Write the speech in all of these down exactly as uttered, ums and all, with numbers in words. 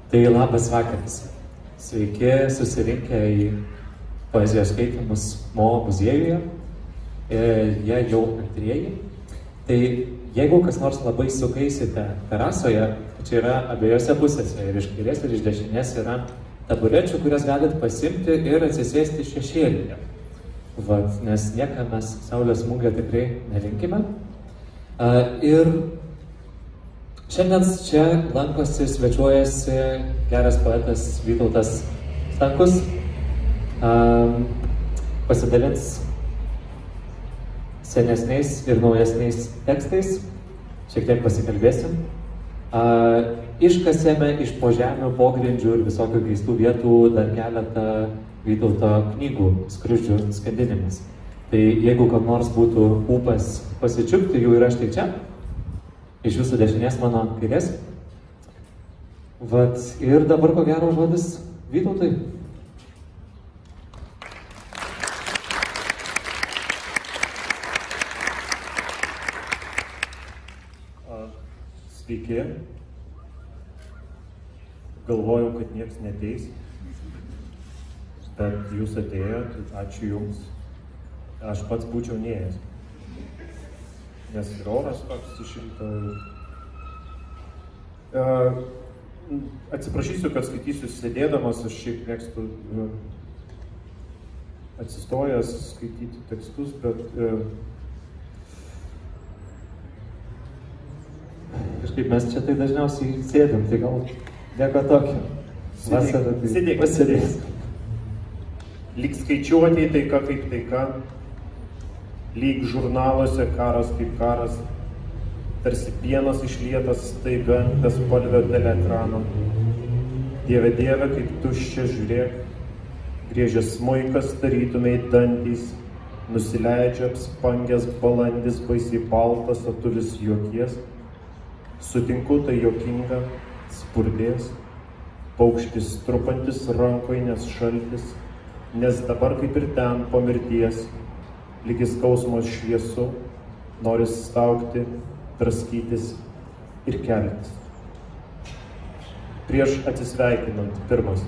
Tai labas vakaras. Sveiki susirinkę į poezijos skaitymus Mo muziejuje. Jie jau antrieji. Tai jeigu kas nors labai sukaisite terasoje, čia yra abiejose pusėse, ir iš kairės ir iš dešinės yra taburečių, kurias galit pasimti ir atsisėsti šešėlyje. Vat, nes niekam mes saulės smūgio tikrai nelinkime. Ir šiandien čia lankosi, svečiuojasi geras poetas Vytautas Stankus. Pasidalins senesniais ir naujesniais tekstais, šiek tiek pasikalbėsim. Iškasėme iš po žemių, pogrindžių ir visokių keistų vietų dar keletą Vytauto knygų Skruzdžių skandinimas. Tai jeigu kam nors būtų ūpas pasičiupti, jų yra štai čia, iš jūsų dešinės, mano kairės. Vat, ir dabar ko gero žodis Vytautui. Sveiki. Galvojau, kad nieks neateis, bet jūs atėjot, ačiū jums. Aš pats būčiau neėjęs, nes ir oras toks sušilta. Atsiprašysiu, kad skaitysiu sėdėdamas, aš šiaip mėgstu atsistojęs skaityti tekstus, bet kažkaip mes čia tai dažniausiai sėdėm, tai gal nieko tokio. Vasarą tai sėdėk, pasėdės. Lyg skaičiuotė taika kaip taika, lyg žurnaluose karas kaip karas, tarsi pienas išlietas staiga bespalvio teleekrano. Dieve, Dieve, kaip tuščia žiūrėk, griežia smuikas tarytumei dantys, nusileidžia apspangęs balandis baisiai baltas, o tu vis juokies. Sutinku, tai juokinga, spurdės, paukštis trupantis rankoj, nes šaltis, nes dabar kaip ir ten po mirties, lygi skausmos šviesu, noris staugti, draskytis ir keltis. Prieš atsisveikinant, pirmas.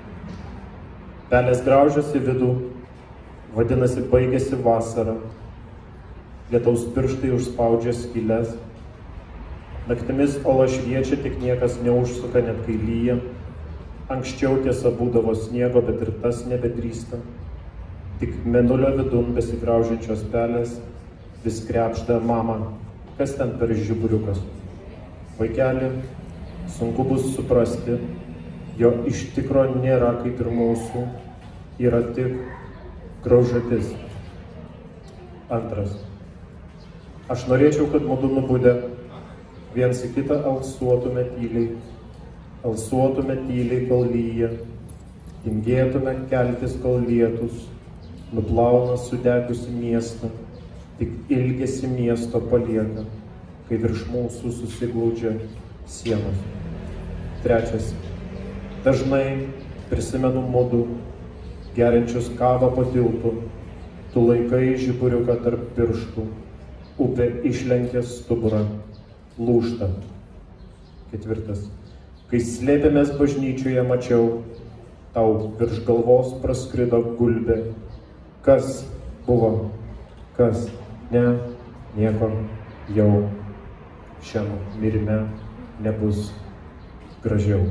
Pelės graužiasi vidų, vadinasi baigėsi vasara, lietaus pirštai užspaudžia skyles, naktimis ola šviečia, tik niekas neužsuka, net kai lyja. Anksčiau tiesa būdavo sniego, bet ir tas nebedrįsta. Tik mėnulio vidun besigraužiančios pelės vis krepšda mama, kas ten per žiburiukas. Vaikeli, sunku bus suprasti, jo iš tikro nėra kaip ir mūsų, yra tik graužatis. Antras. Aš norėčiau, kad mudu nubudę viens į kitą alsuotume tyliai, alsuotume tyliai, kol lyja, tingėtume keltis, kol lietus nuplauna sudegusi miestą, tik ilgesi miesto palieka, kai virš mūsų susiglaudžia sienos. Trečias. Dažnai prisimenu mudu, geriančius kavą po tiltu, tu laikai žiburiuką tarp pirštų, upė išlenkė stuburą, lūžta. Ketvirtas. Kai slėpėmės bažnyčioje, mačiau, tau virš galvos praskrido gulbė. Kas buvo, kas ne, nieko jau šiam mirime nebus gražiau.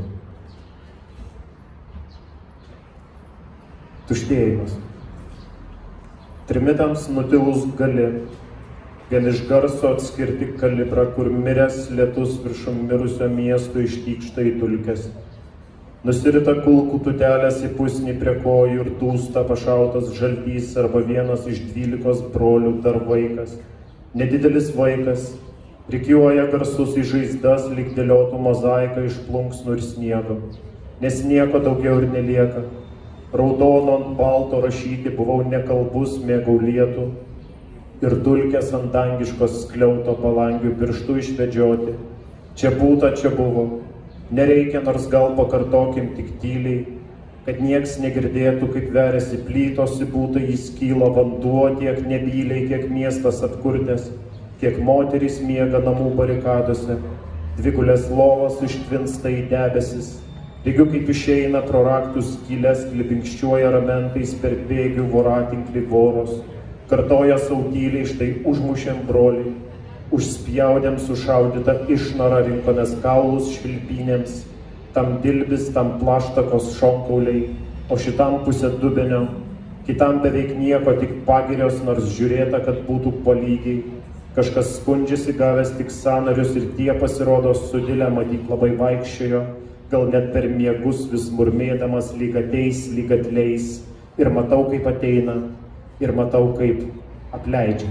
Tuštėjimas. Trimitams nutilus gali, gali iš garso atskirti kalibrą, kur miręs lietus viršum mirusio miesto ištykšta į dulkes. Nusirita kulkų tutelės į pusnį prie kojų ir dūsta pašautas žaltys arba vienas iš dvylikos brolių dar vaikas. Nedidelis vaikas, rikiuoja garsus į žaizdas, lyg dėliotų mozaiką iš plunksnų ir sniego. Nes nieko daugiau ir nelieka. Raudono ant balto rašyti buvau nekalbus, mėgau lietų. Ir dulkės ant dangiškos skliauto palangių pirštų išvedžioti. Čia būta, čia buvo. Nereikia, nors gal pakartokim tik tyliai, kad nieks negirdėtų, kaip veriasi plytos į būtą, jis kyla vanduo tiek nebyliai, kiek miestas atkurtęs, kiek moterys miega namų barikadose, dvigulės lovos ištvinsta į debesis, Lygiu kaip išeina pro raktų skylės, klibinkščiuoja ramentais per bėgių voratinklį voros, kartoja sautyliai, štai užmušėm brolį, užspjaudėm sušaudytą išnarą rinkomės kaulus švilpynėms, tam dilbis, tam plaštakos šonkauliai, o šitam pusė dubenio, kitam beveik nieko, tik pagirios, nors žiūrėta, kad būtų polygiai. Kažkas skundžiasi gavęs tik sąnarius ir tie pasirodo sudilę, matyt labai vaikščiojo, gal net per miegus vis murmėdamas lyg ateis, lyg atleis. Ir matau, kaip ateina, ir matau, kaip apleidžia.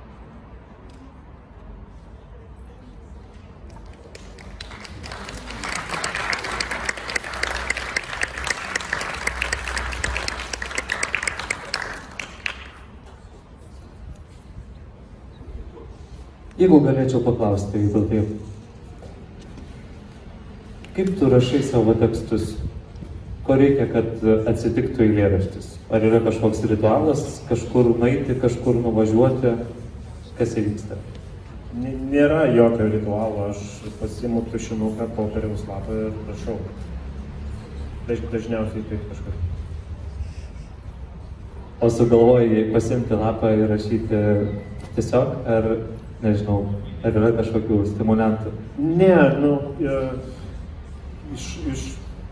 Jeigu galėčiau paklausti, jeigu taip, kaip tu rašai savo tekstus? Ko reikia, kad atsitiktų eilėraštis? Ar yra kažkoks ritualas, kažkur nueiti, kažkur nuvažiuoti? Kas įvyksta? Nėra jokio ritualo, aš pasiimu tušinuką, popieriaus lapą ir rašau. Daž, dažniausiai taip kažkas. O sugalvoji pasiimti lapą ir rašyti tiesiog, ar nežinau, ar yra kažkokių stimulantų? Ne, nu, iš, iš...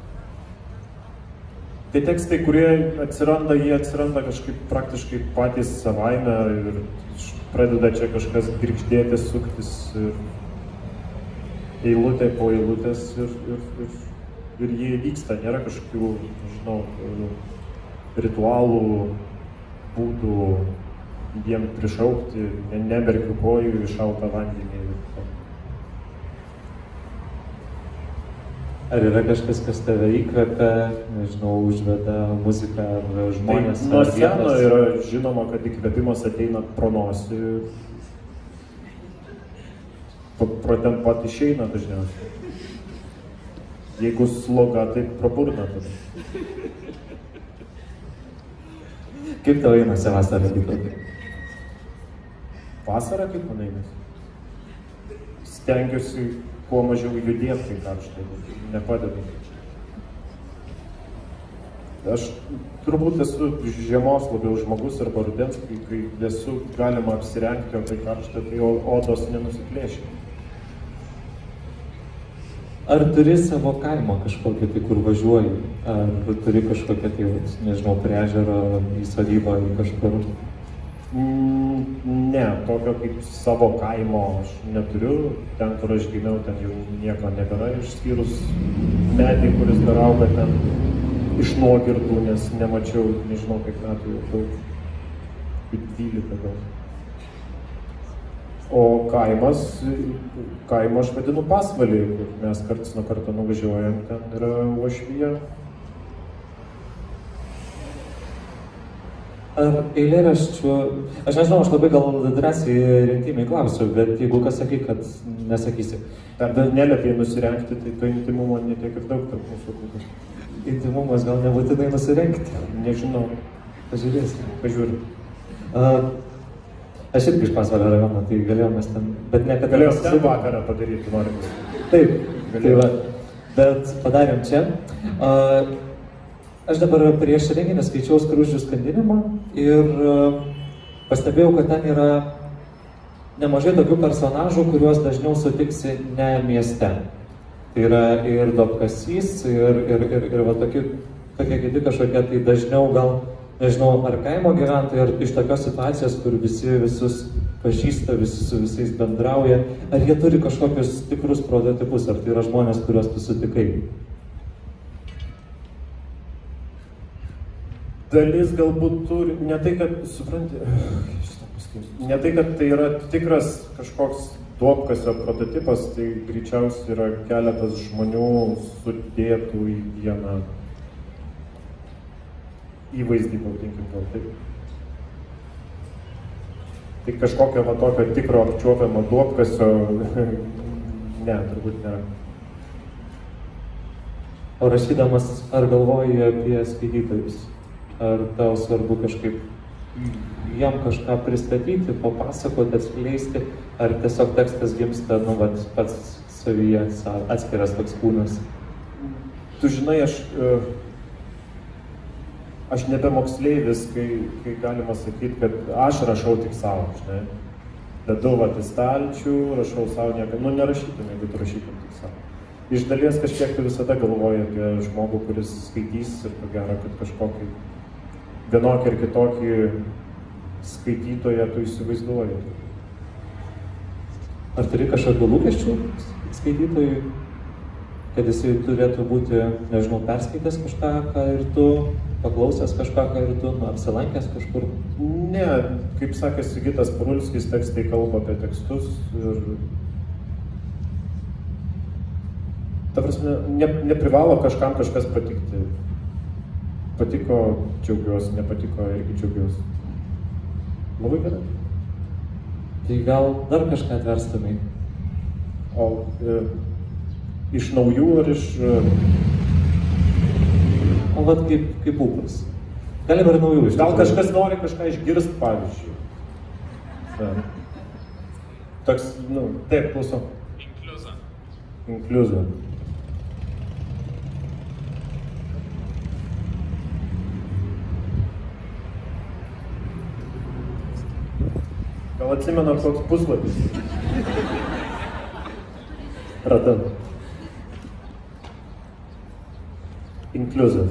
Tai tekstai, kurie atsiranda, jie atsiranda kažkaip praktiškai patys savaime ir pradeda čia kažkas girgždėti, suktis ir eilutė po eilutės ir, ir, ir, ir jie vyksta, nėra kažkokių, nežinau, ritualų, būdų jiem prišaukti, neberkiu kojų į šaltą vandenį. Ar yra kažkas, kas tave įkvepia, nežinau, užveda muziką ar žmonės? Tai nuo seno yra žinoma, kad įkvėpimas ateina pro nosį, pro ten pat išeina dažniausiai. Jeigu sloga, tai pro burną tada. Kaip tau einasi vasarą, Vytautai? Vasarą kaip man einasi? Stengiuosi kuo mažiau judėti, kai karštai, nepadedu. Aš turbūt esu žiemos labiau žmogus arba rudens, kai, kai esu galima apsirengti, o kai karšta, tai odos nenusiplėšia. Ar turi savo kaimą kažkokį, tai kur važiuoji? Ar turi kažkokią, tai, nežinau, prie ežero, į sodybą, į kažkur? Ne, tokio kaip savo kaimo aš neturiu. Ten, kur aš gimiau, ten jau nieko nebėra, išskyrus medį, kuris dar auga ten iš nuogirdų, nes nemačiau, nežinau, kiek metų jau daug, kaip dvylika gal. O kaimas, kaimą aš vadinu Pasvalį, mes karts nuo karto nuvažiuojam, ten yra uošvija. Ar eilėraščių, aš nežinau, aš labai gal drąsiai rinktimiai klausiu, bet jeigu kas sakai, kad nesakysi. Dar neliepiai nusirengti, tai to intimumo netiek ir daug tarp mūsų kūkas. Intimumas gal nebūtinai nusirengti? Nežinau. Pažiūrėsim. Pažiūrim. Uh, aš irgi iš Pasvalio rajono, tai galėjom mes ten, bet niekada... Galėjom ten vakarą padaryti, norim. Taip, tai va, bet padarėm čia. Uh, Aš dabar prieš renginį skaičiau Skruzdžių skandinimą ir pastebėjau, kad ten yra nemažai tokių personažų, kuriuos dažniau sutiksi ne mieste. Tai yra ir duobkasys, ir, ir, ir, ir va tokie, tokie kiti kažkokie, tai dažniau gal, nežinau, ar kaimo gyventojai, ar iš tokios situacijos, kur visi visus pažįsta, visi su visais bendrauja, ar jie turi kažkokius tikrus prototipus, ar tai yra žmonės, kuriuos tu sutikai. Dalis galbūt turi, ne tai, kad, supranti, ne tai, kad tai yra tikras kažkoks duobkasio prototipas, tai greičiausiai yra keletas žmonių sudėtų į vieną įvaizdį, pavadinkim gal taip. Tai kažkokio va tokio tikro apčiuopiamo duobkasio, ne, turbūt nėra. O rašydamas, ar galvoji apie skaitytojus? Ar tau svarbu kažkaip jam kažką pristatyti, papasakoti, atskleisti, ar tiesiog tekstas gimsta, nu, vat, pats savyje, atskiras toks kūnas? tu žinai, aš, aš nebe moksleivis, kai, kai galima sakyti, kad aš rašau tik savo, žinai. Dedu vat į stalčių, rašau savo nieką, nu nerašytum, jeigu tu rašytum tik savo. Iš dalies kažkiek tu visada galvoji apie žmogų, kuris skaitys ir ko gero, kad kažkokį vienokį ir kitokį skaitytoją tu įsivaizduoji. Ar turi kažkokių lūkesčių skaitytojui, kad jisai turėtų būti, nežinau, perskaitęs kažką, ką ir tu, paklausęs kažką, ką ir tu, nu, apsilankęs kažkur? Ne, kaip sakė Sigitas Parulskis, tekstai kalba apie tekstus ir... Ta prasme, ne, neprivalo kažkam kažkas patikti. Patiko, džiaugiuosi, nepatiko, irgi džiaugiuosi. Labai gerai. Tai gal dar kažką atverstumai? O e, iš naujų ar iš... E... O vat kaip, kaip ūpas. Galim ir naujų iš. Gal kažkas nori kažką išgirst, pavyzdžiui. Ne. Toks, nu, taip, klausom. Inkliuza. Inkliuza. Gal atsimena koks puslapis? Radau. Inkliuza.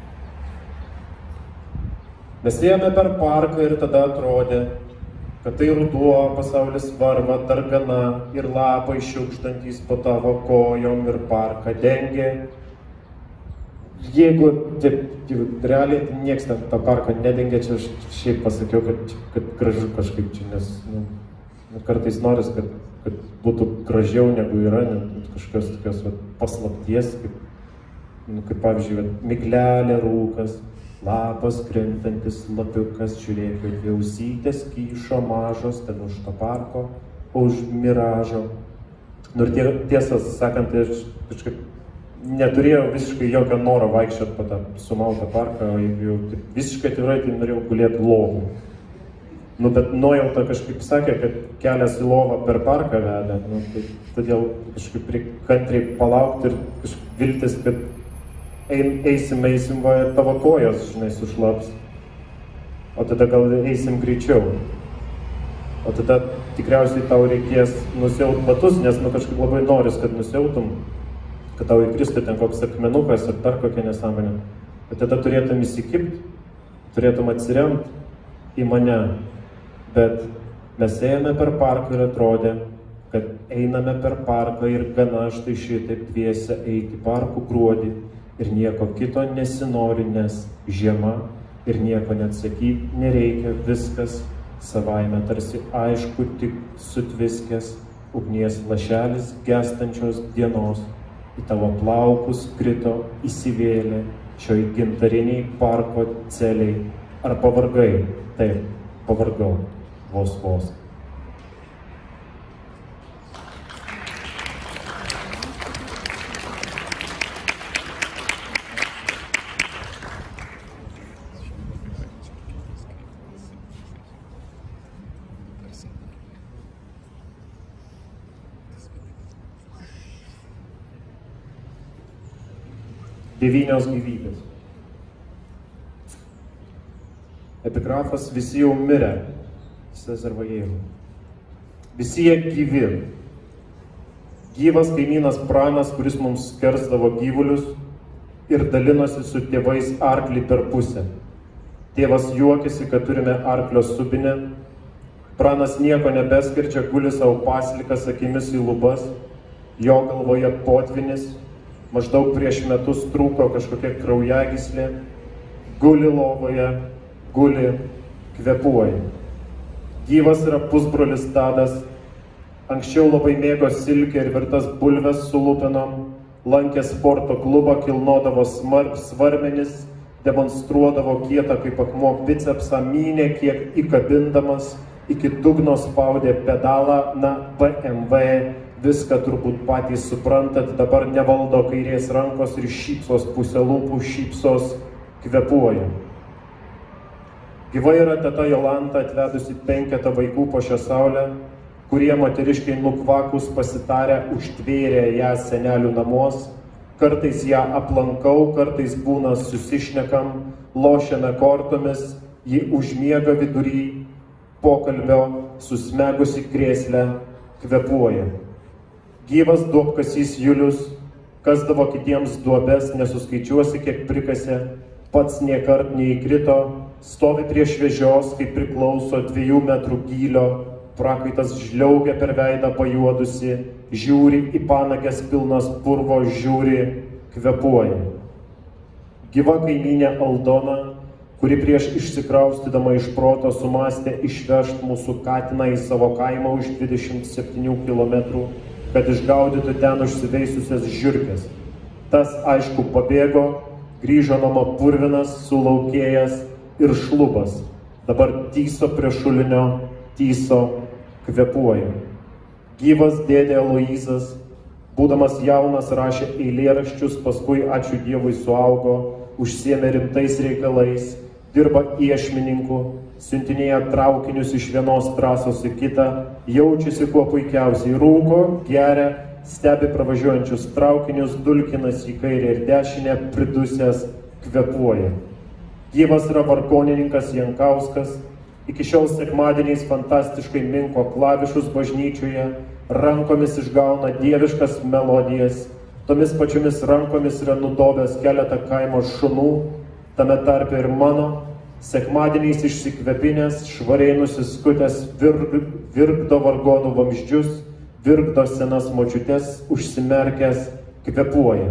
Mes ėjome per parką ir tada atrodė, kad tai ruduo, pasaulis varva, dargana ir lapai šiukštantys po tavo kojom ir parką dengė. Jeigu taip, realiai tai nieks ten tą parką nedengia, čia aš šiaip pasakiau, kad, kad gražu kažkaip čia, nes nu, kartais noris, kad, kad būtų gražiau negu yra, net kažkokios tokios vat, paslapties, kaip, nu, kaip pavyzdžiui, vat, miglelė, rūkas, lapas krintantis, lapiukas, žiūrėk, kad vyausytės kyšo mažos, ten už to parko, už miražo. Nu ir tie, tiesą sakant, tai aš kažkaip neturėjau visiškai jokio noro vaikščioti po tą sumautą parką, o jeigu jau visiškai atvirai, tai norėjau gulėti lovų. Nu, bet nuojauta kažkaip sakė, kad kelias į lovą per parką veda, nu, tai todėl kažkaip reikia kantriai palaukti ir kažkaip viltis, kad ein, eisim, eisim, va, tavo kojos, žinai, sušlaps. O tada gal eisim greičiau. O tada tikriausiai tau reikės nusiaut batus, nes nu kažkaip labai noris, kad nusiautum, kad tau įkristų ten koks akmenukas ar dar kokia nesąmonė. Bet tada turėtum įsikibti, turėtum atsiremti į mane. Bet mes ėjome per parką ir atrodė, kad einame per parką ir gana štai šitaip dviese eiti parkų gruodį ir nieko kito nesinori, nes žiema ir nieko neatsakyti nereikia, viskas savaime tarsi aišku, tik sutviskęs ugnies lašelis gęstančios dienos. Į tavo plaukus krito įsivėlė šioj gintariniai parko celiai. Ar pavargai? Taip, pavargau. Vos vos. Devynios gyvybės. Epigrafas visi jau mirę, Sezarvajėjų. Visi jie gyvi. Gyvas kaimynas Pranas, kuris mums skersdavo gyvulius ir dalinosi su tėvais arklį per pusę. Tėvas juokėsi, kad turime arklio subinę. Pranas nieko nebeskirčia, guli savo paslikas akimis į lubas. Jo galvoje potvinis. Maždaug prieš metus trūko kažkokia kraujagyslė, guli lovoje, guli, kvėpuoja. Gyvas yra pusbrolis Tadas, anksčiau labai mėgo silkę ir virtas bulves su lupinom, lankė sporto klubą, kilnodavo smar, svarmenis, demonstruodavo kietą kaip akmuo bicepsą, mynė kiek įkabindamas, iki dugno spaudė pedalą, na, B M W. Viską turbūt patys suprantat, dabar nevaldo kairės rankos ir šypsos pusę lūpų, šypsos kvėpuoja. Gyva yra teta Jolanta, atvedusi penketą vaikų po šią saulę, kurie moteriškai nukvakus pasitarę užtvėrė ją senelių namuos, kartais ją aplankau, kartais būna susišnekam, lošiame kortomis, ji užmiega vidury pokalbio, susmegusi krėslę, kvėpuoja. Gyvas duobkasys Julius kasdavo kitiems duobes, nesuskaičiuosi, kiek prikasė, pats niekart neįkrito, stovi prie šviežios, kaip priklauso dviejų metrų gylio, prakaitas žliaugia per veidą pajuodusi, žiūri į panagės pilnas purvo, žiūri, kvėpuoja. Gyva kaimynė Aldona, kuri prieš išsikraustydama iš proto sumastė išvežt mūsų katiną į savo kaimą už dvidešimt septynių kilometrų, kad išgaudytų ten užsiveisusias žiurkes. Tas, aišku, pabėgo, grįžo namo purvinas, sulaukėjęs ir šlubas. Dabar tyso prie šulinio, tyso, kvėpuoja. Gyvas dėdė Aloyzas, būdamas jaunas, rašė eilėraščius, paskui, ačiū Dievui, suaugo, užsiėmė rimtais reikalais, dirba iešmininku, siuntinėja traukinius iš vienos trasos į kitą, jaučiasi kuo puikiausiai, rūko, geria, stebi pravažiuojančius traukinius, dulkinas į kairę ir dešinę, pridusęs, kvėpuoja. Gyvas yra vargonininkas Jankauskas, iki šiol sekmadieniais fantastiškai minko klavišus bažnyčioje, rankomis išgauna dieviškas melodijas, tomis pačiomis rankomis yra nudobęs keletą kaimo šunų, tame tarpe ir mano, sekmadieniais išsikvepinės, švariai nusiskutęs, virg, virkdo vargonų vamzdžius, virkdo senas močiutes, užsimerkęs, kvėpuoja.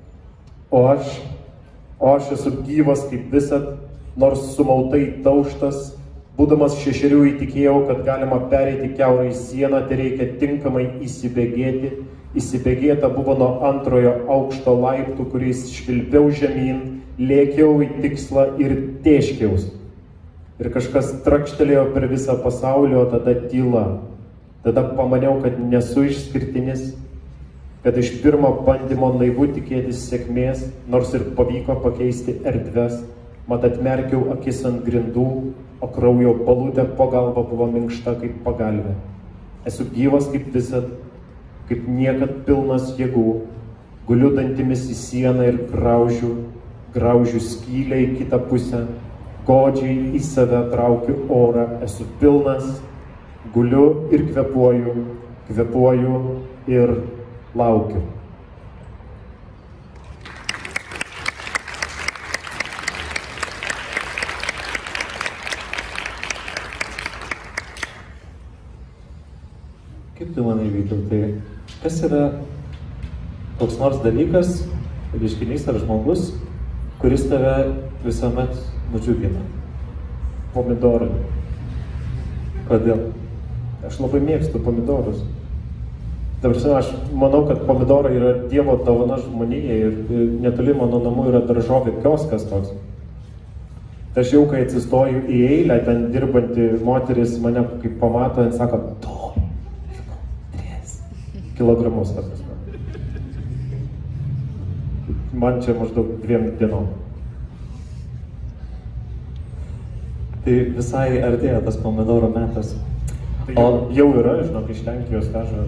O aš, o aš esu gyvas kaip visad, nors sumautai tauštas, būdamas šešerių įtikėjau, kad galima pereiti kiaurai sieną, tai reikia tinkamai įsibėgėti. Įsibėgėta buvo nuo antrojo aukšto laiptų, kuriais švilpiau žemyn, lėkiau į tikslą ir tėškiaus. Ir kažkas trakštelėjo per visą pasaulį, o tada tyla. Tada pamaniau, kad nesu išskirtinis, kad iš pirmo bandymo naivu tikėtis sėkmės, nors ir pavyko pakeisti erdves, mat atmerkiau akis ant grindų, o kraujo balutė po galva buvo minkšta kaip pagalvė. Esu gyvas kaip visad, kaip niekad pilnas jėgų, guliu dantimis į sieną ir graužiu, graužiu skylę į kitą pusę, godžiai į save traukiu orą, esu pilnas, guliu ir kvėpuoju, kvėpuoju ir laukiu. Kaip tu manai, Vytautai, kas yra koks nors dalykas, reiškinys ar žmogus, kuris tave visuomet nudžiugina? Pomidorai. Kodėl? Aš labai mėgstu pomidorus. Dabar, aš manau, kad pomidorai yra Dievo dovana žmonijai ir netoli mano namų yra daržovių kioskas toks. Tai aš jau, kai atsistoju į eilę, ten dirbanti moteris mane kaip pamato ir sako, tu, tris kilogramus. Man čia maždaug dviem dienom. Tai visai artėja tas pomidoro metas. Tai jau, jau yra, žinok, iš Lenkijos veža.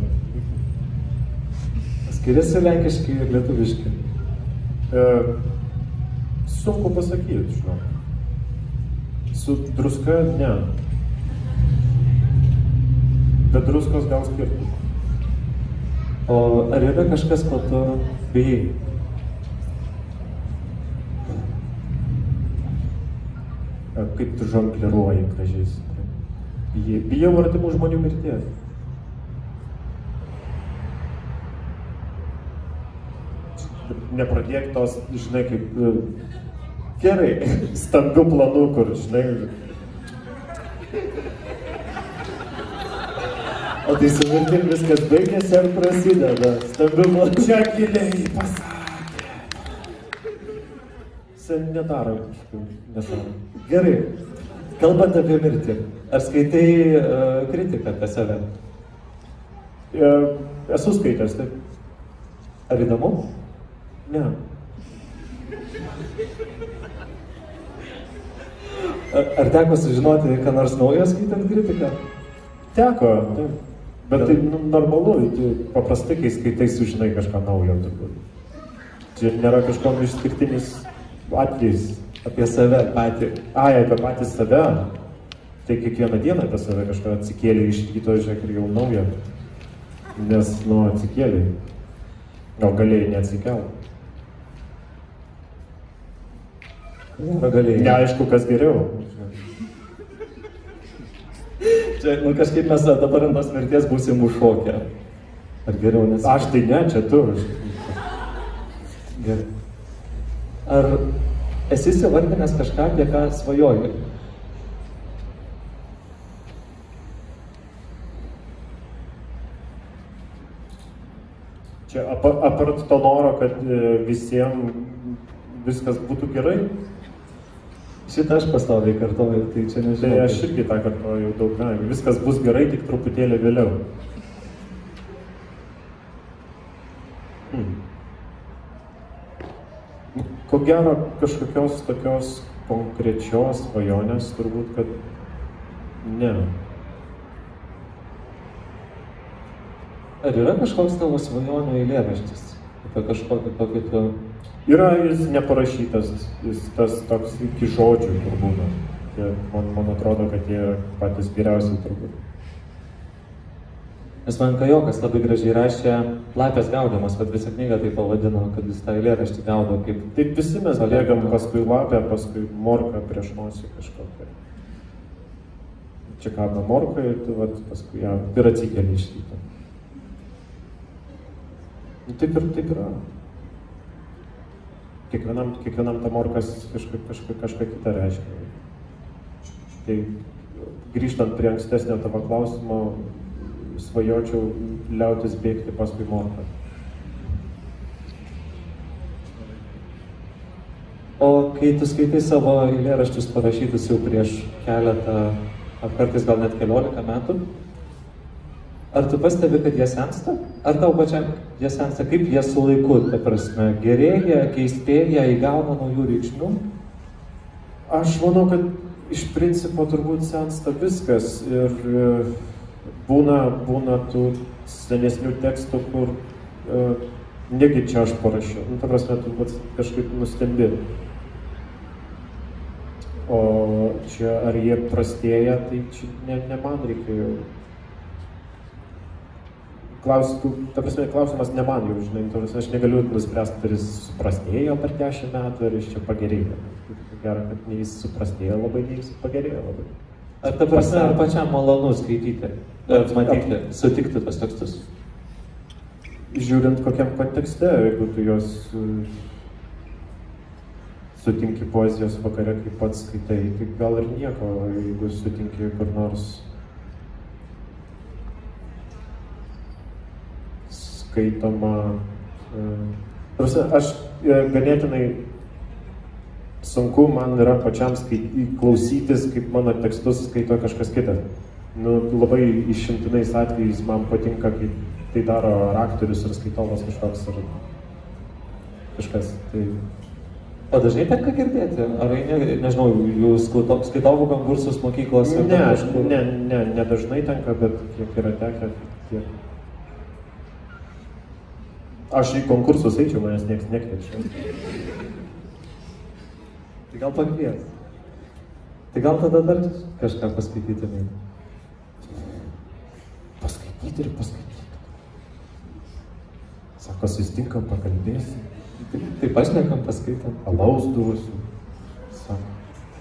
Skiriasi lenkiški ir lietuviški? E, sunku pasakyti, žinok. Su druska, ne. Bet druskos gal skirtų. O ar yra kažkas, ko tu bijai? Kaip tu žongliruoji gražiais. Bijau artimų žmonių mirties. Nepradėk tos, žinai, kaip gerai, stambių planų, kur, žinai. O tai su mirtim viskas baigėsi ar prasideda? Stambių planų. Čia giliai pasakė. Sen nedaro, nesąmonė. Gerai, kalbant apie mirtį, ar skaitai uh, kritiką apie save? E, esu skaitęs, taip. Ar įdomu? Ne. Ar, ar teko sužinoti, ką nors naujo skaitant kritiką? Teko, taip. Bet tai nu, normalu, tu paprastai, kai skaitai, sužinai kažką naujo turbūt. čia nėra kažkom išskirtinis atvejis. Apie save patį. Ai, apie patį save. Tai kiekvieną dieną apie save kažką atsikėlė iš ryto, žiūrėk, ir jau nauja. Nes, nu, atsikėlė. Gal galėjai neatsikelt. Gal galėjai. Neaišku, kas geriau. Čia, nu, kažkaip mes dabar ant tos mirties būsim užšokę. Ar geriau nes... Aš tai ne, čia tu. Gerai. Ar esi įsivardinęs kažką, apie ką svajoji? Čia apa, apart to noro, kad visiems viskas būtų gerai. Šitą aš pastoviai kartoju, tai čia nežinau. Tai aš irgi tą kartoju daug metų. Viskas bus gerai, tik truputėlį vėliau. Hmm. Ko gero, kažkokios tokios konkrečios svajonės turbūt, kad ne. Ar yra kažkoks tavo svajonių eilėraštis? Apie kažkokį tokį tu... Yra, jis neparašytas, jis tas toks iki žodžių turbūt. Man, man atrodo, kad jie patys geriausiai turbūt. Nes man Kajokas labai gražiai rašė lapės gaudamas, kad visą knygą tai pavadino, kad jis tą eilėraštį gaudo kaip... Taip visi mes bėgam paskui lapę, paskui morką prieš nosį kažkokią. Čia kaba morka ir tu vat, paskui ją ir atsikeli iš ryto. Nu, taip ir taip yra. Kiekvienam, kiekvienam ta morkas kažką, kažką, kažką kitą reiškia. Tai grįžtant prie ankstesnio tavo klausimo, svajočiau liautis bėgti paskui morką. O kai tu skaitai savo eilėraščius parašytus jau prieš keletą, ar kartais gal net keliolika metų, ar tu pastebi, kad jie sensta? Ar tau pačiam jie sensta? Kaip jie su laiku, ta prasme, gerėja, keistėja, įgauna naujų reikšmių? Aš manau, kad iš principo turbūt sensta viskas ir būna, būna tų senesnių tekstų, kur e, negi čia aš parašiau. Nu, ta prasme, turbūt kažkaip nustembi. O čia ar jie prastėja, tai čia ne, ne man reikėjo. Klaus, ta prasme, klausimas ne man jau, žinai, ta prasme, aš negaliu nuspręsti, ar jis suprastėjo per dešimt metų, ar jis čia pagerėjo. Gerai, kad nei jis suprastėjo labai, nei jis pagerėjo labai. Ar ta prasme, ar pačiam malonu skaityti, ar matyti, sutikti tos tekstus? Žiūrint kokiam kontekste, jeigu tu jos sutinki poezijos vakare, kaip pats skaitai, tai gal ir nieko, jeigu sutinki kur nors skaitoma. Aš ganėtinai sunku man yra pačiam skaity, klausytis, kaip mano tekstus skaito kažkas kitas. Nu, labai išimtinais atvejais man patinka, kai tai daro ar aktorius, ar skaitovas kažkoks, ar kažkas. Tai... O dažnai tenka girdėti? Ar ne, nežinau, jūs skaitovų konkursus mokyklose? Ne, ne, ne, ne dažnai tenka, bet kiek yra tekę, tiek. Aš į konkursus eičiau, manęs niekas nekviečia. Tai gal pakvies? Tai gal tada dar kažką paskaitytumai? Paskaityti ir paskaityti. Sako, susitinkam, pakalbėsim. Tai, tai pašnekam, paskaitam. Alaus duosiu. Sako.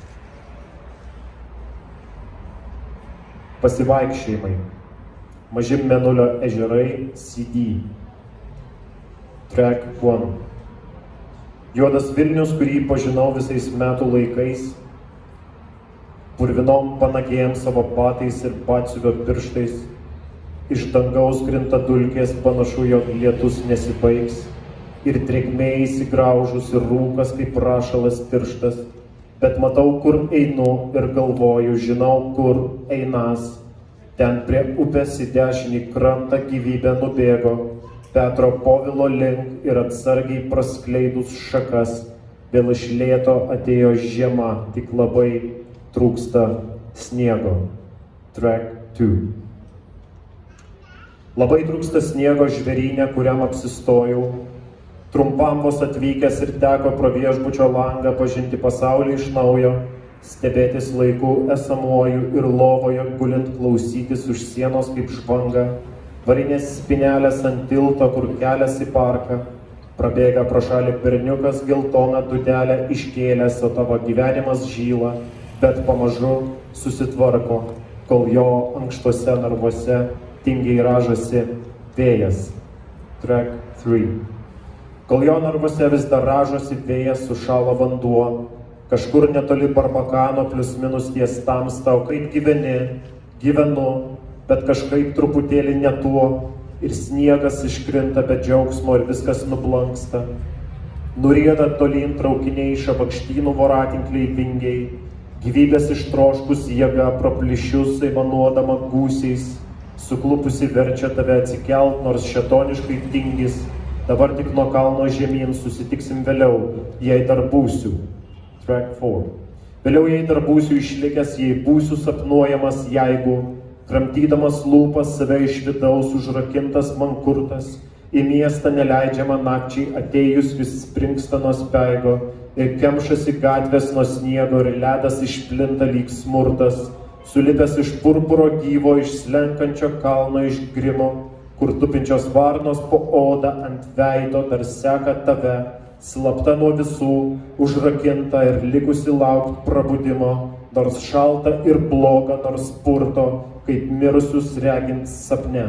Pasivaikščiojimai. Maži Mėnulio ežerai C D. Track one. Juodas Vilnius, kurį pažinau visais metų laikais, purvinom panagėjom savo batais ir batsiuvio pirštais, iš dangaus krinta dulkės, panašu, jog lietus nesibaigs, ir drėgmė įsigraužus ir rūkas kaip rašalas tirštas, bet matau, kur einu ir galvoju, žinau, kur einas, ten prie upės į dešinį krantą gyvybė nubėgo, Petro Povilo link ir atsargiai praskleidus šakas, vėl iš lėto atėjo žiema, tik labai trūksta sniego. Track two. Labai trūksta sniego žvėryne, kuriam apsistojau, Trumpam vos atvykęs ir teko pro viešbučio langą pažinti pasaulį iš naujo, stebėtis laiku esamuoju ir lovoje gulint klausytis už sienos kaip žbanga, varinės spinelės ant tilto, kur kelias į parką, prabėga pro šalį berniukas geltoną dūdelę iškėlęs, o tavo gyvenimas žyla, bet pamažu susitvarko, kol jo ankštuose narvuose tingiai ražasi vėjas. Track three. Kol jo narvuose vis dar ražosi vėjas, sušalo vanduo, kažkur netoli Barbakano plius minus ties tamsta, o kaip gyveni, gyvenu, bet kažkaip truputėlį ne tuo, ir sniegas iškrinta be džiaugsmo ir viskas nublanksta. Nurieda tolyn traukiniai šabakštynų voratinkliai vingiai, gyvybės ištroškus jėga pro plyšius aimanuodama gūsiais, suklupusi verčia tave atsikelt, nors šėtoniškai tingis, dabar tik nuo kalno žemyn, susitiksim vėliau, jei dar būsiu. Track four. Vėliau jei dar būsiu išlikęs, jei būsiu sapnuojamas, jeigu, kramtydamas lūpas save iš vidaus užrakintas mankurtas, į miestą neleidžiama nakčiai atėjus vis springsta nuo speigo ir kemšasi gatvės nuo sniego ir ledas išplinta lyg smurtas, sulipęs iš purpuro gyvo, iš slenkančio kalno iš grimo, kur tupinčios varnos po odą ant veido dar seka tave, slapta nuo visų, užrakinta ir likusi laukt prabudimo, nors šalta ir bloga, nors purto, kaip mirusius regint sapne.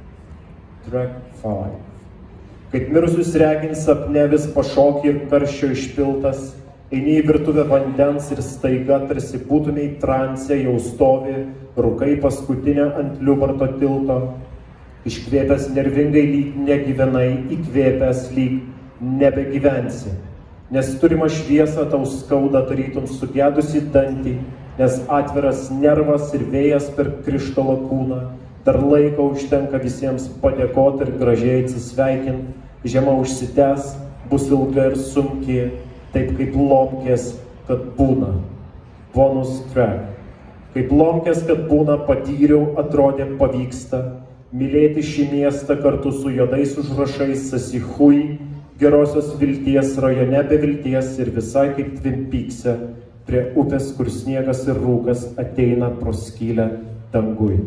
Track five. Kaip mirusius regint sapne vis pašoki ir karščio išpiltas, eini į virtuvę vandens ir staiga, tarsi būtumei transe, jau stovi, rūkai paskutinę ant Liubarto tilto, iškvėpęs nervingai lyg negyvenai, įkvėpęs lyg nebegyvensi, nes turima šviesa tau skauda tarytum sugedusi dantį, nes atviras nervas ir vėjas per krištolo kūną, dar laiko užtenka visiems padėkoti ir gražiai atsisveikint, žiema užsitęs, bus ilga ir sunki, taip kaip lomkės, kad būna. Bonus track. Kaip lomkės, kad būna, patyriau, atrodė pavyksta, mylėti šį miestą kartu su juodais užrašais Sasihui, gerosios vilties rajone be vilties ir visai kaip Twin Peakse, prie upės, kur sniegas ir rūkas ateina pro skylę dangui.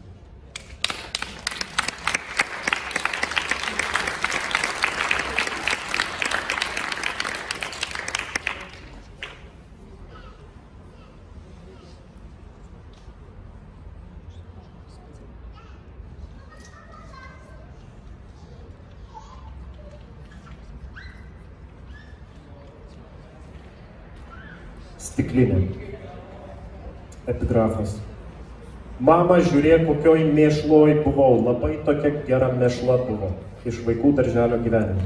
Stiklinė. Epigrafas. Mama, žiūrėk, kokioj mėšloj buvau, labai tokia gera mėšla buvo, iš vaikų darželio gyvenimo.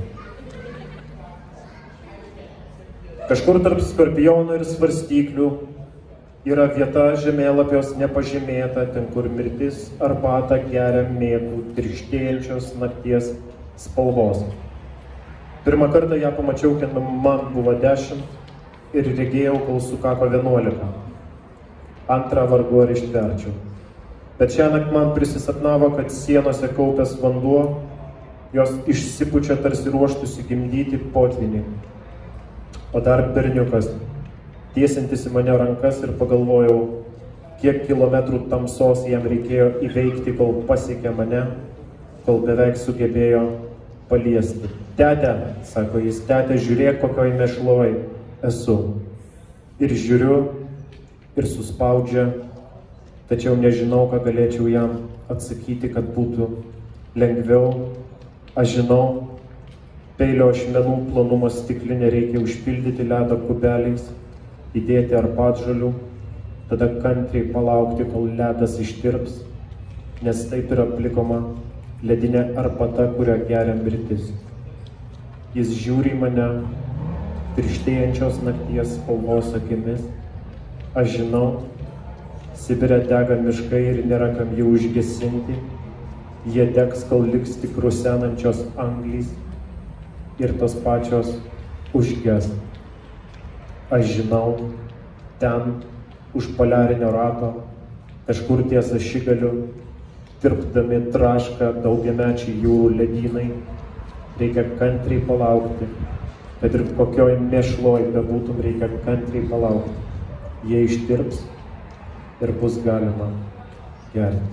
Kažkur tarp skorpionų ir svarstyklių yra vieta žemėlapios nepažymėta, ten kur mirtis arbatą geria mėtų tirštėjančios nakties spalvos. Pirmą kartą ją pamačiau, kai man buvo dešimt, ir regėjau, kol sukako vienuolika. Antrą vargu ar ištverčiau. Bet šiąnakt man prisisapnavo, kad sienose kaupęs vanduo, jos išsipučia tarsi ruoštųsi gimdyti potvinį. O dar berniukas, tiesintis į mane rankas, ir pagalvojau, kiek kilometrų tamsos jam reikėjo įveikti, kol pasiekė mane, kol beveik sugebėjo paliesti. Tete, sako jis, tete, žiūrėk, kokioj mėšloj esu. Ir žiūriu, ir suspaudžia, tačiau nežinau, ką galėčiau jam atsakyti, kad būtų lengviau. Aš žinau, peilio ašmenų plonumo stiklinę reikia užpildyti ledo kubeliais, įdėti arbatžolių, tada kantriai palaukti, kol ledas ištirps, nes taip yra aplikoma ledinė arbata, kurią geria mirtis. Jis žiūri į mane tirštėjančios nakties spalvos akimis. Aš žinau, Sibire dega miškai ir nėra kam jų užgesinti. Jie degs, kol liks tik rusenančios anglys ir tos pačios užges. Aš žinau, ten, už poliarinio rato, kažkur ties ašigaliu, tirpdami traška daugiamečiai jūrų ledynai, reikia kantriai palaukti, kad ir kokioj mėšloj bebūtum, reikia kantriai palaukti. Jie ištirps ir bus galima gerti.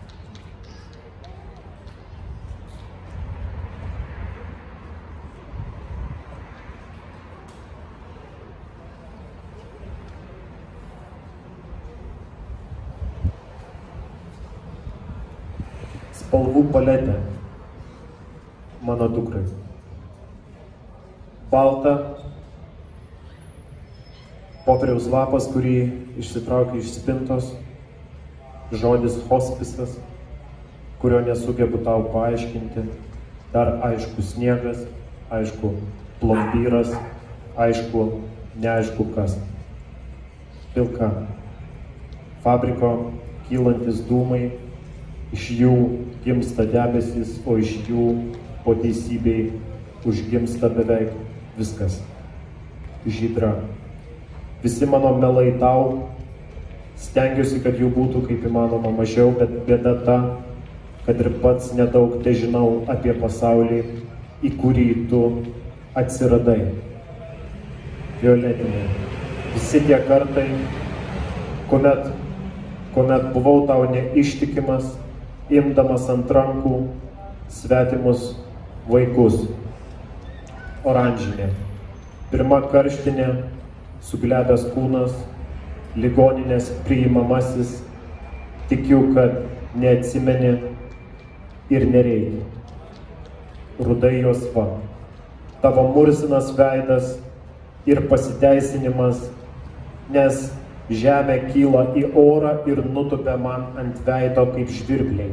Spalvų paletė mano dukrai. Balta popieriaus lapas, kurį išsitraukia iš spintos, žodis hospisas, kurio nesugebu tau paaiškinti, dar aišku sniegas, aišku plombyras, aišku neaišku kas. Pilka. Fabriko kylantis dūmai, iš jų gimsta debesys, o iš jų po teisybei užgimsta beveik viskas. Žydra. Visi mano melai tau, stengiuosi, kad jų būtų kaip įmanoma mažiau, bet bėda ta, kad ir pats nedaug te žinau apie pasaulį, į kurį tu atsiradai. Violetinė. Visi tie kartai, kuomet, kuomet buvau tau neištikimas, imdamas ant rankų svetimus vaikus. Oranžinė. Pirma karštinė, suglebęs kūnas, ligoninės priimamasis, tikiu, kad neatsimeni ir nereikia. Rudai juosva. Tavo murzinas veidas ir pasiteisinimas, nes žemė kyla į orą ir nutupia man ant veido kaip žvirbliai.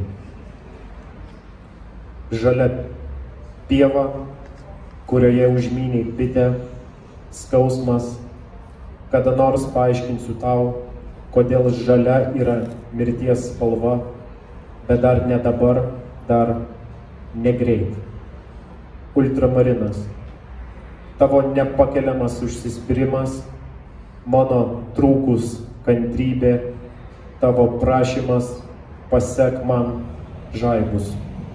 Žalia pieva, kurioje užmyniai bitė, skausmas, kada nors paaiškinsiu tau, kodėl žalia yra mirties spalva, bet dar ne dabar, dar negreit. Ultramarinas. Tavo nepakeliamas užsispyrimas, mano trūkus kantrybė, tavo prašymas pasek man žaibus.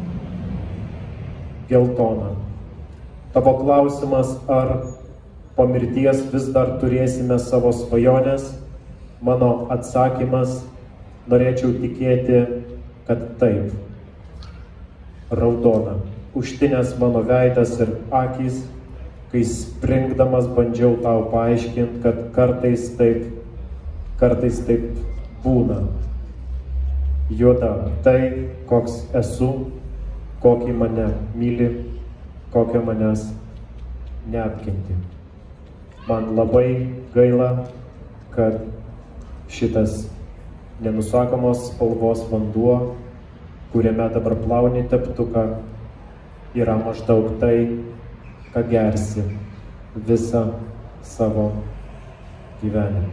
Geltona. Tavo klausimas, ar po mirties vis dar turėsime savo svajonės, mano atsakymas, norėčiau tikėti, kad taip. Raudona. Užtinęs mano veidas ir akys, kai springdamas bandžiau tau paaiškinti, kad kartais taip, kartais taip būna. Juoda. Tai, koks esu, kokį mane myli, kokio manęs neapkenti. Man labai gaila, kad šitas nenusakomos spalvos vanduo, kuriame dabar plauni teptuką, yra maždaug tai, ką gersi visą savo gyvenimą.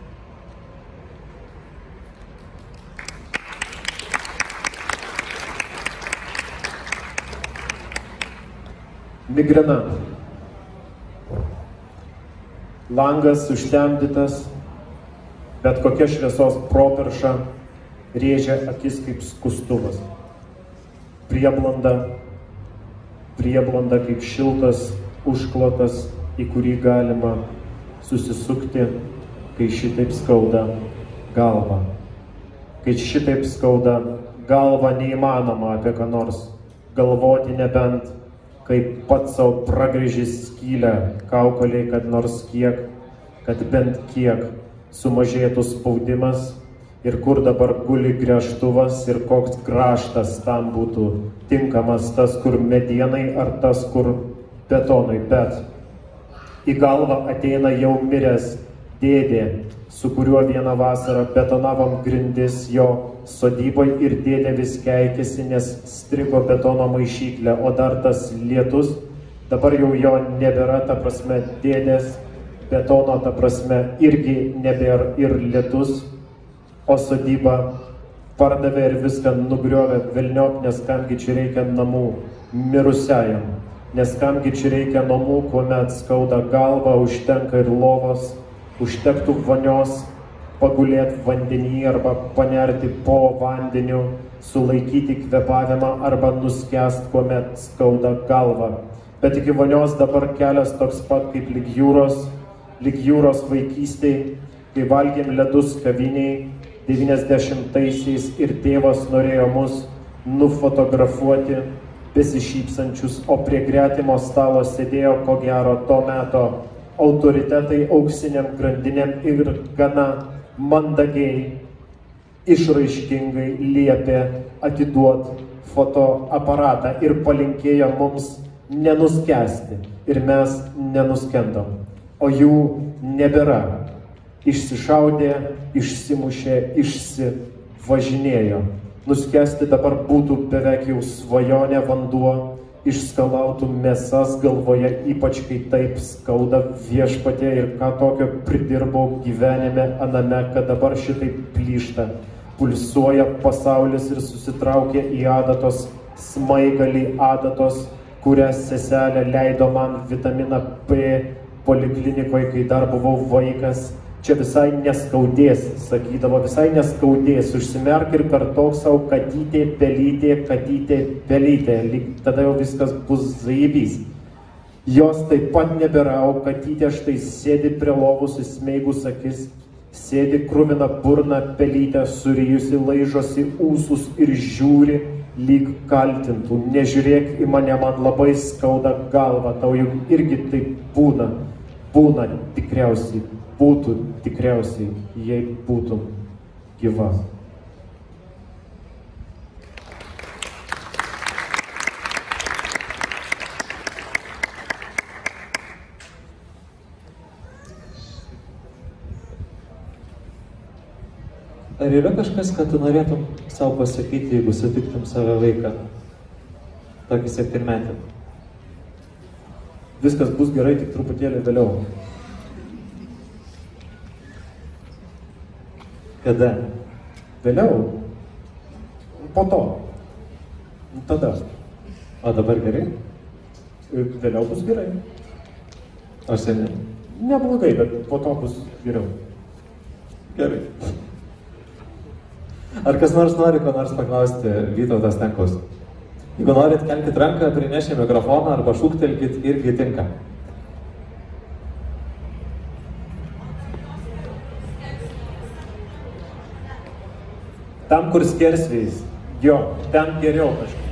Migrena. Langas užtemdytas, bet kokia šviesos properša rėžia akis kaip skustuvas. Prieblanda, prieblanda kaip šiltas užklotas, į kurį galima susisukti, kai šitaip skauda galvą. Kai šitaip skauda galvą, neįmanoma apie ką nors galvoti, nebent kaip pats savo pragrįži skylę kaukoliai, kad nors kiek, kad bent kiek sumažėtų spaudimas ir kur dabar guli gręžtuvas ir koks grąžtas tam būtų tinkamas, tas kur medienai ar tas kur betonui, bet į galvą ateina jau miręs dėdė, su kuriuo vieną vasarą betonavom grindis jo sodyboje ir dėdė vis keikėsi, nes strigo betono maišyklę, o dar tas lietus, dabar jau jo nebėra, ta prasme dėdės betono, ta prasme irgi nebėra ir lietus, o sodyba pardavė ir viską nugriovė velniop, nes kamgi čia reikia namų mirusiajam, nes kamgi čia reikia namų, kuomet skauda galva, užtenka ir lovos, užtektų vonios, pagulėti vandenį arba panerti po vandeniu, sulaikyti kvėpavimą arba nuskęst, kuomet skauda galva. bet iki vonios dabar kelias toks pat kaip lyg jūros, lyg jūros vaikystėj, kai valgėm ledus kaviniai devyniasdešimtaisiais ir tėvas norėjo mus nufotografuoti besišypsančius, o prie gretimo stalo sėdėjo ko gero to meto autoritetai auksiniam grandinėm ir gana mandagiai, išraiškingai liepė atiduot fotoaparatą ir palinkėjo mums nenuskęsti. Ir mes nenuskendom, o jų nebėra. Išsišaudė, išsimušė, išsivažinėjo. Nuskęsti dabar būtų beveik jau svajonė, vanduo išskalautų mėsas galvoje, ypač kai taip skauda viešpatie ir ką tokio pridirbau gyvenime aname, kad dabar šitaip plyšta. Pulsuoja pasaulis ir susitraukia į adatos smaigalį adatos, kurią seselė leido man vitaminą P poliklinikoje, kai dar buvau vaikas. Čia visai neskaudės, sakydavo, visai neskaudės, užsimerk ir kartok savo katytė, pelytė, katytė, pelytė, lyg tada jau viskas bus zaibys. Jos taip pat nebėra, o katytė štai sėdi prie lovų, susmeigus akis, sėdi kruvina burna, pelytė surijusi, laižosi ūsus ir žiūri, lyg kaltintų. Nežiūrėk į mane, man labai skauda galva, tau juk irgi taip būna, būna tikriausiai. Būtų tikriausiai, jei būtum gyva. Ar yra kažkas, ką tu norėtum savo pasakyti, jeigu sutiktum save vaiką, tokį septynmetį? Viskas bus gerai, tik truputėlį vėliau. Kada? Vėliau. Po to. Tada. O dabar gerai? Vėliau bus gerai. O seniai? Neblogai, bet po to bus geriau. Gerai. Ar kas nors nori ko nors paklausti Vytautas Stankus? Jeigu norit, kelkit ranką, prinešę mikrofoną arba šūktelkit, irgi tinka. Tam, kur skersvėjais. Jo, ten geriau kažkaip.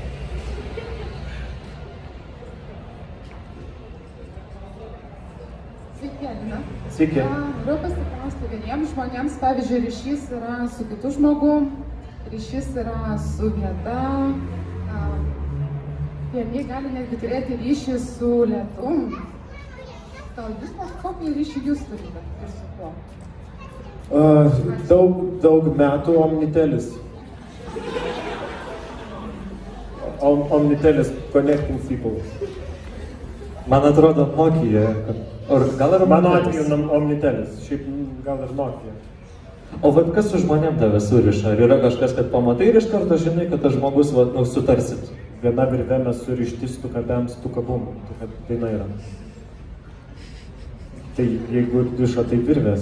Sveiki, Alina. Sveiki. Noriu pasiklausti vieniems žmonėms, pavyzdžiui, ryšys yra su kitu žmogum, ryšys yra su vieta. Vieni gali netgi turėti ryšį su lietum. Gal jūs kokį ryšį jūs turite ir su kuo? Uh, daug, daug metų Omnitelis. Om, Omnitelis, connecting people. Man atrodo Nokia. Ar gal ir Mano atveju Omnitelis, šiaip gal ir Nokia. O vat kas su žmonėm tave suriša? Ar yra kažkas, kad pamatai ir iš karto žinai, kad tas žmogus vat, nu, sutarsit? Viena virve mes surišti stukabėm stukabum, tokia daina yra. Tai jeigu duša, tai virvės.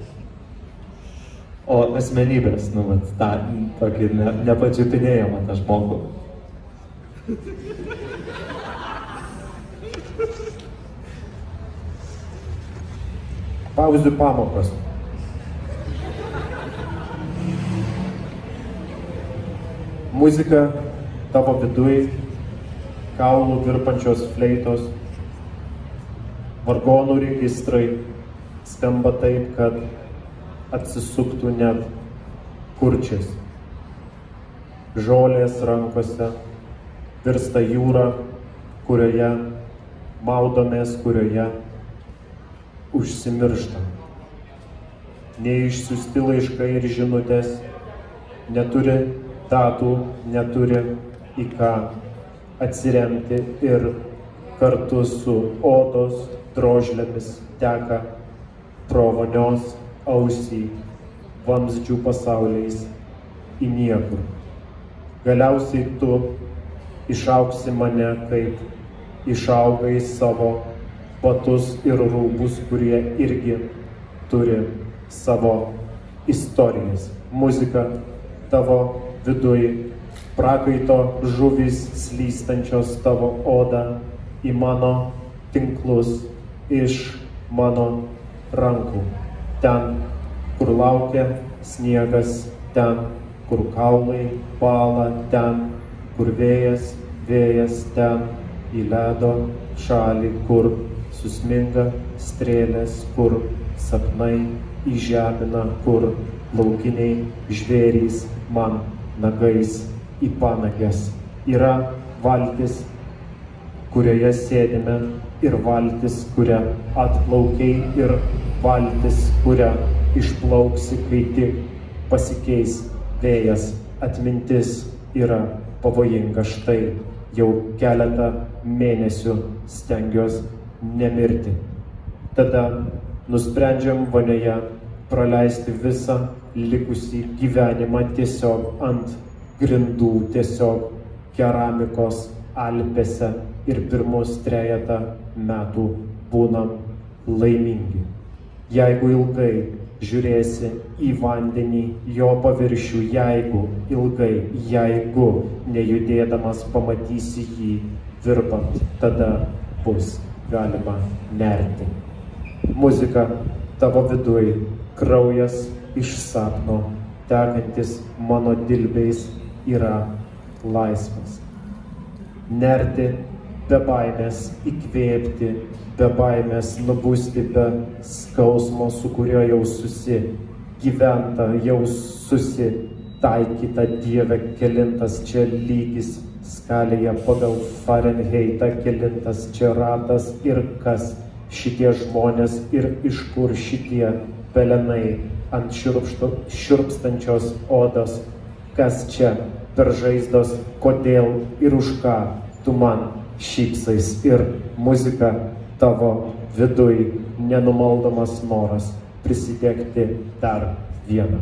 O asmenybės, nu, vat, tą tokį ne, nepačiupinėjimą tą žmogų. Pauzių pamokos. Muzika tavo viduj, kaulų virpančios fleitos, vargonų registrai skamba taip, kad atsisuktų net kurčias. Žolės rankose virsta jūra, kurioje maudomės, kurioje užsimirštam. Neišsiųsti laiškai ir žinutės neturi datų, neturi į ką atsiremti ir kartu su odos drožlėmis teka pro vonios ausį vamzdžių pasauliais į niekur. Galiausiai tu išaugsi mane, kaip išaugai savo batus ir rūbus, kurie irgi turi savo istorijas. Muzika tavo viduj, prakaito žuvys slystančios tavo odą, į mano tinklus iš mano rankų. Ten, kur laukia sniegas, ten, kur kaulai bąla, ten, kur vėjas, vėjas, ten, į ledo šalį, kur susminga strėlės, kur sapnai įžemina, kur laukiniai žvėrys man nagais į panages. Yra valtis, kurioje sėdime, ir valtis, kurią atplaukiai, ir valtis, kurią išplauksi, kai tik pasikeis vėjas. Atmintis yra pavojinga, štai jau keletą mėnesių stengiuosi nemirti. Tada nusprendžiam vonioje praleisti visą likusį gyvenimą tiesiog ant grindų, tiesiog keramikos alpėse, ir pirmus trejetą metų būnam laimingi. Jeigu ilgai žiūrėsi į vandenį, jo paviršių, jeigu ilgai, jeigu nejudėdamas pamatysi jį virpant, tada bus galima nerti. Muzika tavo viduj, kraujas iš sapno, tekantis mano dilbiais yra laisvas. Nerti be baimės, įkvėpti be baimės, nubusti be skausmo, su kuriuo jau susigyventa, jau susitaikyta. Dieve, kelintas čia lygis skalėje pagal Fahrenheitą, kelintas čia ratas, ir kas šitie žmonės, ir iš kur šitie pelenai ant šiurpšto, šiurpstančios odos, kas čia per žaizdos, kodėl ir už ką tu man šypsais. Ir muzika tavo viduj, nenumaldomas noras prisidegti dar vieną.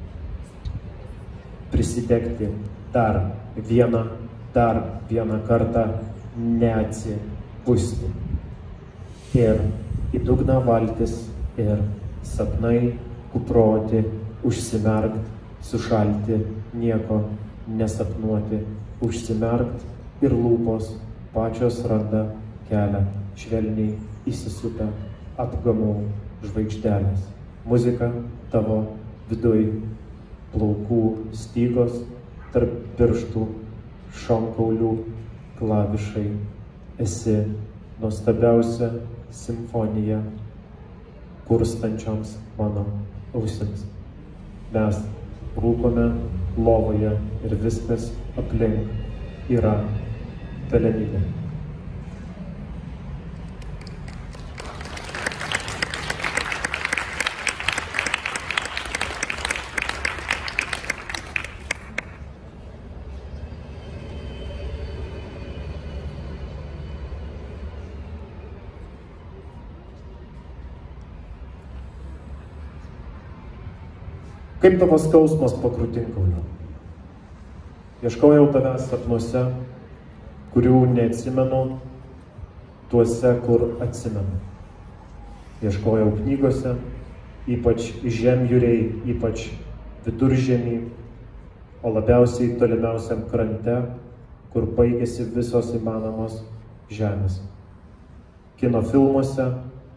Prisidegti dar vieną, dar vieną kartą, neatsibusti. Ir į dugną valtis, ir sapnai kuproti, užsimerkt, sušalti, nieko nesapnuoti, užsimerkt, ir lūpos pačios randa kelią, švelniai įsisupę apgamų žvaigždelės. Muzika tavo viduj, plaukų stygos, tarp pirštų, šonkaulių klavišai. Esi nuostabiausia simfonija kurstančioms mano ausims. Mes rūkome lovoje ir viskas aplink yra pelenybė. Kaip tavo skausmas po krūtinkaulio? Ieškojau tavęs sapnuose, kurių neatsimenu, tuose, kur atsimenu. Ieškojau knygose, ypač žemjūriai, ypač viduržemį, o labiausiai tolimiausiam krante, kur baigėsi visos įmanomos žemės. Kino filmuose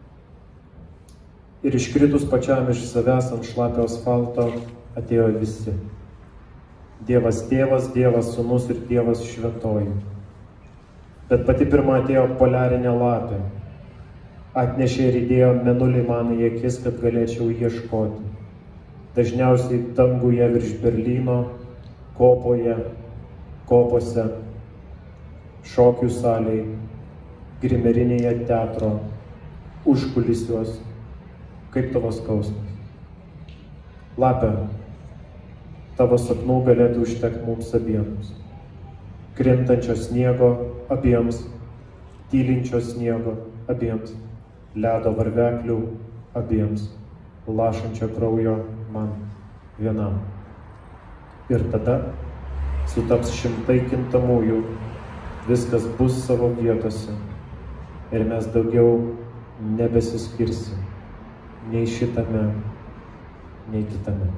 ir iškritus pačiam iš savęs ant šlapio asfalto atėjo visi. Dievas tėvas, Dievas sūnus ir Dievas šventoji. Bet pati pirma atėjo poliarinė lapė. Atnešė ir įdėjo mėnulį man į akis, kad galėčiau ieškoti. Dažniausiai danguje virš Berlyno, kopoje, kopose, šokių salėj, grimerinėje teatro, užkulisiuos. Kaip tavo skausmas? Lapė, tavo sapnų galėtų užtekti mums abiems. Krintančio sniego abiems, tylinčio sniego abiems, ledo varveklių abiems, lašančio kraujo man vienam. Ir tada sutaps šimtai kintamųjų, viskas bus savo vietose ir mes daugiau nebesiskirsim. Nei šitame, nei kitame.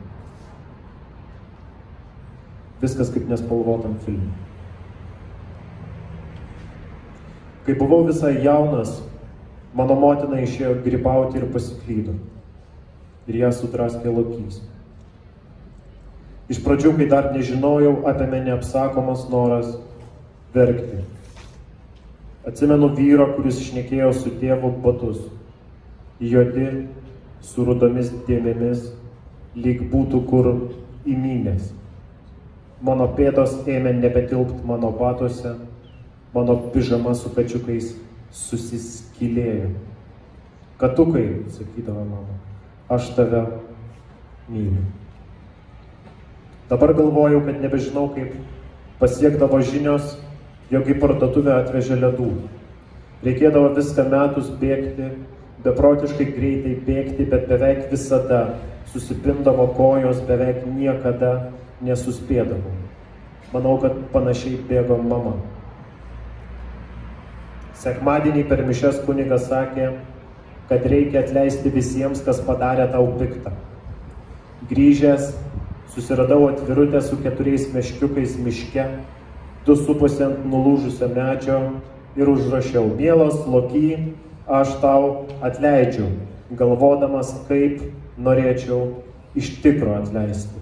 Viskas kaip nespalvotam filme. Kai buvau visai jaunas, mano motina išėjo grybauti ir pasiklydo. Ir ją sudraskė lokys. Iš pradžių, kai dar nežinojau, apėmė neapsakomas noras verkti. Atsimenu vyro, kuris šnekėjo su tėvu batus. Juodi, su rudomis dėmėmis, lyg būtų kur įmynės. Mano pėdos ėmė nebetilpt mano batuose, mano pižama su kačiukais susiskylėjo. Katukai, sakydavo mama, aš tave myliu. Dabar galvoju, kad nebežinau, kaip pasiekdavo žinios, jog į parduotuvę atvežė ledų. Reikėdavo viską metus bėgti, beprotiškai greitai bėgti, bet beveik visada susipindavo kojos, beveik niekada nesuspėdavo. Manau, kad panašiai bėgo mama. Sekmadienį per mišias kunigas sakė, kad reikia atleisti visiems, kas padarė tau piktą. Grįžęs, susiradau atvirutę su keturiais meškiukais miške, du supusi ant nulūžusio medžio ir užrašiau: mielas Loky, aš tau atleidžiu, galvodamas, kaip norėčiau iš tikro atleisti.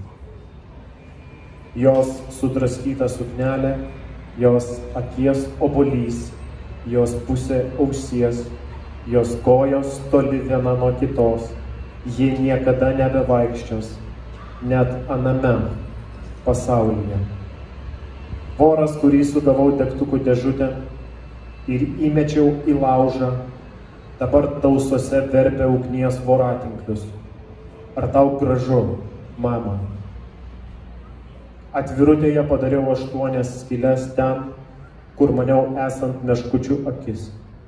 Jos sudraskyta suknelė, jos akies obuolys, jos pusė ausies, jos kojos toli viena nuo kitos, ji niekada nebevaikščios, net aname pasaulyje. Voras, kurį sugavau degtukų dėžutę ir įmečiau į laužą, dabar tausose verpia ugnies voratinklius. Ar tau gražu, mama? Atvirutėje padariau aštuonias skyles ten, kur maniau esant meškučių akis.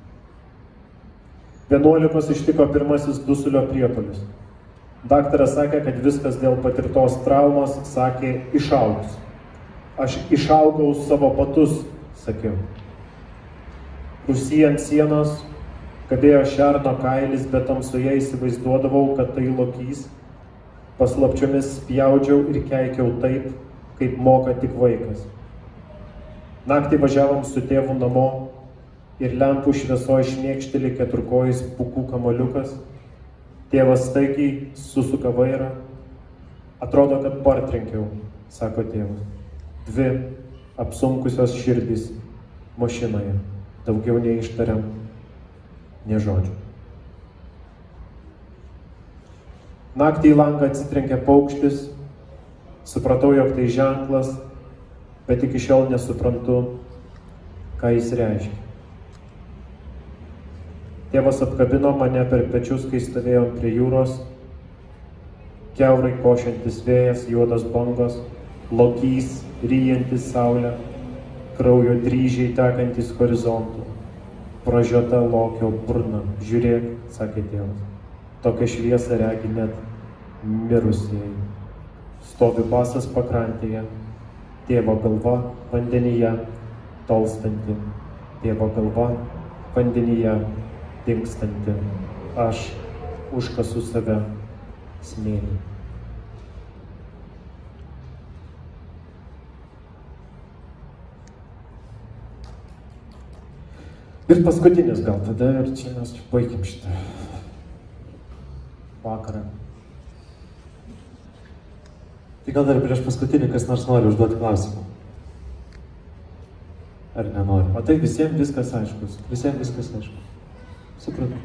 Vienuolikos ištiko pirmasis dusulio priepuolis. Daktaras sakė, kad viskas dėl patirtos traumos, sakė, išaugs. Aš išaugau savo batus, sakiau. Rūsy ant sienos kabėjo šerno kailis, bet tamsoje įsivaizduodavau, kad tai Lokys. Paslapčiomis spjaudžiau ir keikiau taip, kaip moka tik vaikas. Naktį važiavom su tėvu namo ir lempų šviesoje šmėkšteli keturkojais pūkų kamaliukas. Tėvas staigiai susuka vairą. Atrodo, kad partrenkiau, sako tėvas. Dvi apsunkusios širdys mašinoje. Daugiau neištariam nė žodžių. Naktį į langą atsitrenkė paukštis. Supratau, jog tai ženklas, bet iki šiol nesuprantu, ką jis reiškia. Tėvas apkabino mane per pečius, kai stovėjom prie jūros. Kiaurai košiantis vėjas, juodas bangos, Lokys, ryjantis saulę, kraujo dryžiai tekantis horizontų. Pražiota Lokio burna. Žiūrėk, sakė tėvas, tokią šviesą regi net mirusieji. Stovi basas pakrantėje, tėvo galva vandenyje tolstanti, tėvo galva vandenyje dingstanti. Aš užkasu save smėlį. Ir paskutinis gal tada, ir čia mes čia baigim šitą vakarą. Tai gal dar prieš paskutinį kas nors nori užduoti klausimą? Ar nenori? O tai visiems viskas aiškus. Visiems viskas aišku. Supratau.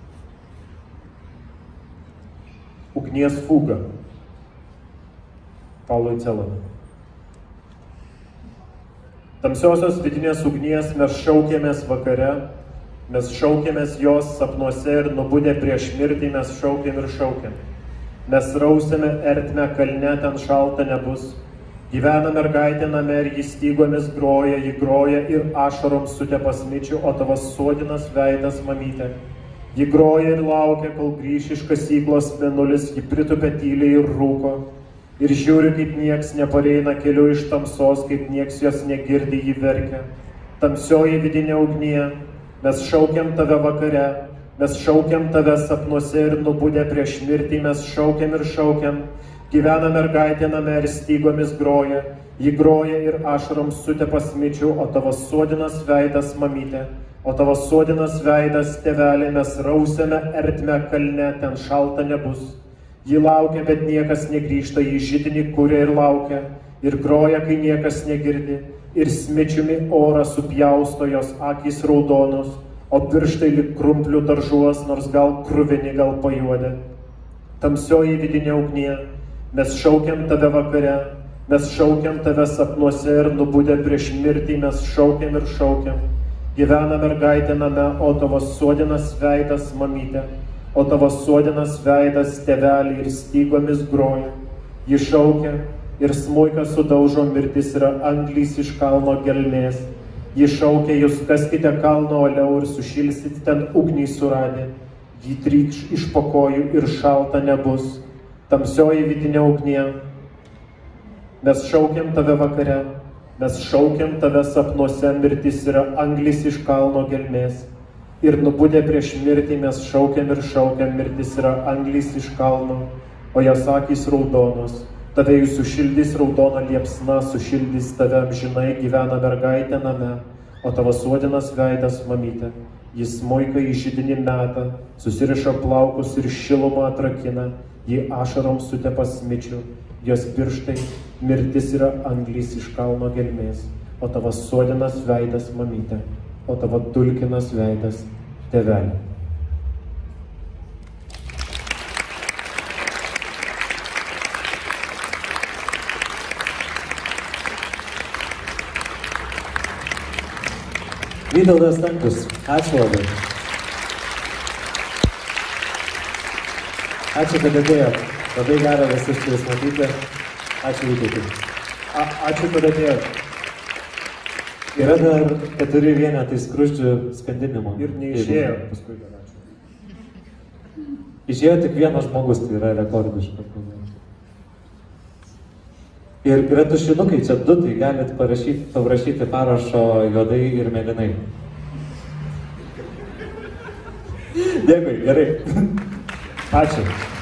Ugnies fuga. Paului Celanui. Tamsiosios vidinės ugnies mes šaukėmės vakare, mes šaukėmės jos sapnuose ir nubudę prieš mirtį mes šaukėm ir šaukėm. Mes rausėme ertmę kalne, ten šalta nebus. Gyvena mergaitė name ir jis stygomis groja, ji groja ir ašarom sutepa smičių, o tavas suodinas veidas mamytė. Ji groja ir laukia, kol grįš iš kasyklos mėnulis, ji pritupia tyliai ir rūko. Ir žiūri, kaip nieks nepareina keliu iš tamsos, kaip nieks jos negirdi, jį verkia. Tamsioji vidinė ugnyje, mes šaukiam tave vakare, mes šaukiam tave sapnuose ir nubudę prieš mirtį, mes šaukiam ir šaukiam. Gyvena mergaitė name ir stygomis groja, ji groja ir ašarom sutepa smičių, o tavo suodinas veidas mamytė. o tavo sodinas veidas, tėvelė, mes rausiame ertmę kalne, ten šalta nebus. Ji laukia, bet niekas negrįžta, ji židinį kuria ir laukia, ir groja, kai niekas negirdi, ir smičiumi orą supjausto jos akys raudonos, o pirštai lyg krumplių daržuos, nors gal kruvini, gal pajuodę. Tamsioji vidinė ugnie, mes šaukiam tave vakare, mes šaukiam tave sapnuose ir nubudę prieš mirtį, mes šaukiam ir šaukiam. Gyvena mergaitė name, o tavo sodinas veidas mamytė, o tavo sodinas veidas tėvelį ir stygomis groja. Ji šaukia ir smuiką sudaužo, mirtis yra anglys iš kalno gelmės. Ji šaukia, jūs kaskite kalno oliau ir sušilsit ten ugnį suradę. Ji trykš iš po kojų ir šalta nebus. Tamsioji vidinė ugnie, mes šaukiam tave vakare, mes šaukiam tave sapnuose, mirtis yra anglis iš kalno gelmės. Ir nubudę prieš mirtį mes šaukiam ir šaukiam, mirtis yra anglis iš kalno, o jos akys raudonos. Tave jūs sušildys raudona liepsna, sušildys tave amžinai, gyvena mergaitė name, o tavo sodinas veidas mamytė. Jis smuiką į židinį meta, susiriša plaukus ir šilumą atrakina, ji ašarom sutepa smičių, jos pirštai, mirtis yra anglys iš kalno gelmės, o tavo sodinas veidas mamytė, o tavo dulkinas veidas tėvelė. Vytautas Stankus, ačiū labai. Ačiū, kad atėjot. Labai gera visus šiais matyti. Ačiū Vytautai. Ačiū, kad atėjot. Yra dar keturi vienetai skruzdžių skandinimo. Ir neišėjo paskui dar ačiū. Išėjo tik vienas žmogus, tai yra rekordiška. Ir yra tušinukai, čia du, tai galit parašyti, paprašyti parašo juodai ir mėlynai. Dėkui, gerai. Ačiū.